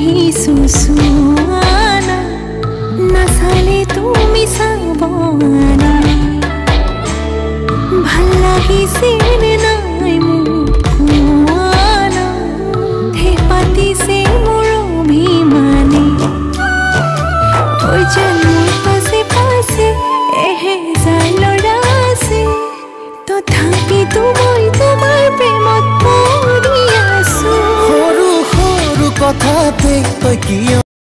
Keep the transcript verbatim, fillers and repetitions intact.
আহিছো চোৱানা নাচালে তুমি চাবনা ভাল লাগিছে নে নাই মোক কোৱানা হে পাতিছে মোৰ অভিমানে ঐ যেন মোৰ পাছে পাছে এহেজাৰ ল'ৰা আছে তথাপিতো মই তোমাৰ প্ৰেমত পৰি আছো সৰু সৰু কথাতে তই কিয়